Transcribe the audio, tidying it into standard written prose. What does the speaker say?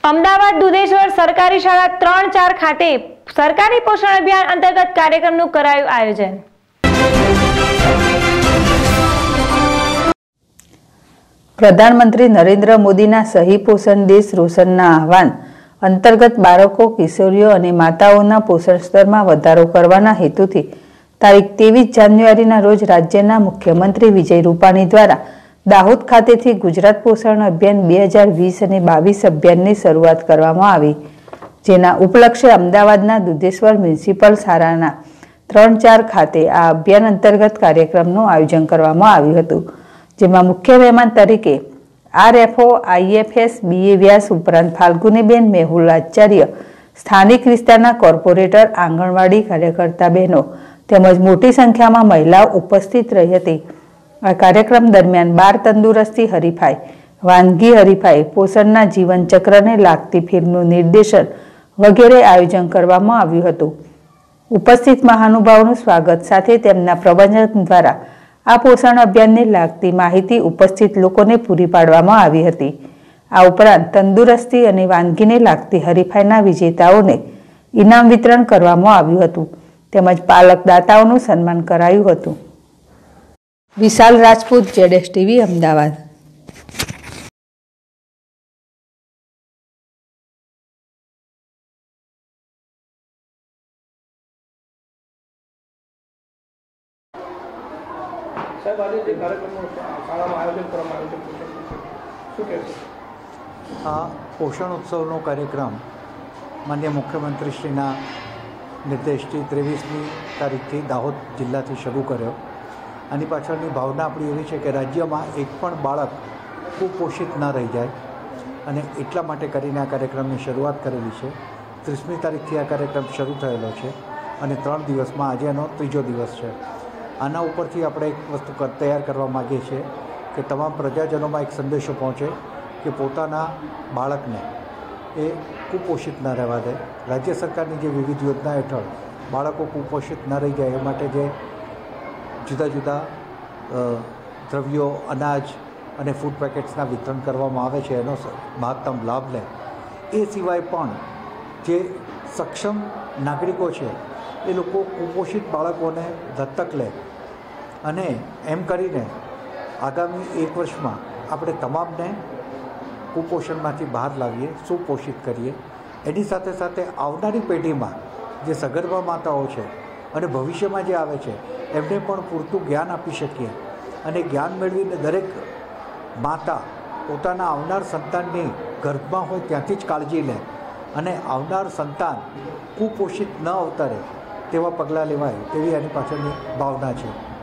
અમદાવાદ દુધેશ્વર સરકારી શાળા 3-4 ખાતે સરકારી પોષણ અભિયાન અંતર્ગત કાર્યક્રમનું કરાયું આયોજન। પ્રધાનમંત્રી નરેન્દ્ર મોદીના સહી પોષણ દેશ રોશનના આહવાન અંતર્ગત બાળકો, કિશોરીઓ અને માતાઓના પોષણ સ્તરમાં વધારો કરવાના હેતુથી તારીખ 23 જાન્યુઆરીના રોજ રાજ્યના મુખ્યમંત્રી વિજય રૂપાણી દ્વારા દાહોદ ખાતેથી ગુજરાત પોષણ અભિયાન 2020 અને 22 અભિયાનની શરૂઆત કરવામાં આવી, જેના ઉપલક્ષે અમદાવાદના દુધેશ્વર મ્યુનિસિપલ શાળાના 3-4 ખાતે આ અભિયાન અંતર્ગત કાર્યક્રમનું આયોજન કરવામાં આવ્યું હતું, જેમાં મુખ્ય મહેમાન તરીકે RFO, IFS, BA વ્યાસ ઉપરાંત ફાલ્ગુનીબેન મેહુલ આચાર્ય, સ્થાનિક વિસ્તારના કોર્પોરેટર, આંગણવાડી કાર્યકર્તા બહેનો તેમજ મોટી સંખ્યામાં મહિલાઓ ઉપસ્થિત રહી હતી। આ કાર્યક્રમ દરમિયાન બાળ તંદુરસ્તી હરીફાઈ, વાનગી હરીફાઈ, પોષણના જીવન ચક્રને લાગતી ફિલ્મનું નિર્દેશન વગેરે આયોજન કરવામાં આવ્યું હતું। ઉપસ્થિત મહાનુભાવોનું સ્વાગત સાથે તેમના પ્રવચન દ્વારા આ પોષણ અભિયાનને લાગતી માહિતી ઉપસ્થિત લોકોને પૂરી પાડવામાં આવી હતી। આ ઉપરાંત તંદુરસ્તી અને વાનગીને લાગતી હરીફાઈના વિજેતાઓને ઇનામ વિતરણ કરવામાં આવ્યું હતું તેમજ પાલક દાતાઓનું સન્માન કરાયું હતું। વિશાલ રાજપૂત, ZSTV, અમદાવાદ। સાહેબ, આજે જે કાર્યક્રમનું શાળામાં આયોજન કરવામાં આવ્યું છે, શું કહેશો? આ પોષણ ઉત્સવનો કાર્યક્રમ માનનીય મુખ્યમંત્રીશ્રીના નિર્દેશથી 23મી તારીખથી દાહોદ જિલ્લાથી શરૂ કર્યો। આની પાછળની ભાવના આપણી એવી છે કે રાજ્યમાં એક પણ બાળક કુપોષિત ન રહી જાય, અને એટલા માટે કરીને આ કાર્યક્રમની શરૂઆત કરેલી છે। 30મી તારીખથી આ કાર્યક્રમ શરૂ થયેલો છે અને 3 દિવસમાં આજે એનો 3જો દિવસ છે। આના ઉપરથી આપણે એક વસ્તુ તૈયાર કરવા માગીએ છીએ કે તમામ પ્રજાજનોમાં એક સંદેશો પહોંચે કે પોતાના બાળકને એ કુપોષિત ન રહેવા દે। રાજ્ય સરકારની જે વિવિધ યોજના હેઠળ બાળકો કુપોષિત ન રહી જાય એ માટે જે જુદા જુદા દ્રવ્યો, અનાજ અને ફૂડ પેકેટ્સના વિતરણ કરવામાં આવે છે, એનો મહત્તમ લાભ લે। એ સિવાય પણ જે સક્ષમ નાગરિકો છે એ લોકો કુપોષિત બાળકોને દત્તક લે અને એમ કરીને આગામી 1 વર્ષમાં આપણે તમામને કુપોષણમાંથી બહાર લાવીએ, સુપોષિત કરીએ। એની સાથે સાથે આવનારી પેઢીમાં જે સગર્ભા માતાઓ છે અને ભવિષ્યમાં જે આવે છે એમને પણ પૂરતું જ્ઞાન આપી શકીએ, અને જ્ઞાન મેળવીને દરેક માતા પોતાના આવનાર સંતાનની ગર્ભમાં હોય ત્યાંથી જ કાળજી લે અને આવનાર સંતાન કુપોષિત ન અવતરે તેવા પગલાં લેવાય તેવી આની પાછળની ભાવના છે।